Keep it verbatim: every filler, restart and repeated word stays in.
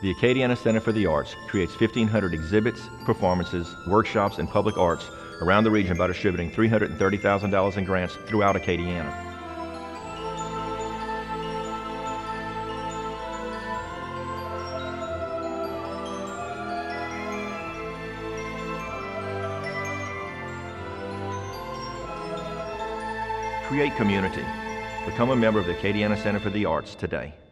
The Acadiana Center for the Arts creates fifteen hundred exhibits, performances, workshops, and public arts around the region by distributing three hundred thirty thousand dollars in grants throughout Acadiana. Create community. Become a member of the Acadiana Center for the Arts today.